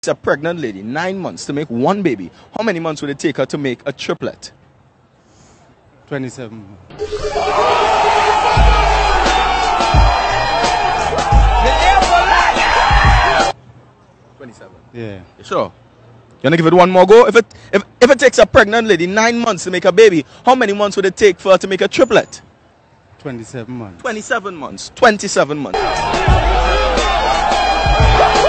a pregnant lady 9 months to make one baby, how many months would it take her to make a triplet? 27. 27. Yeah. You sure? You wanna give it one more go? If it takes a pregnant lady 9 months to make a baby, how many months would it take for her to make a triplet? 27 months. 27 months. 27 months.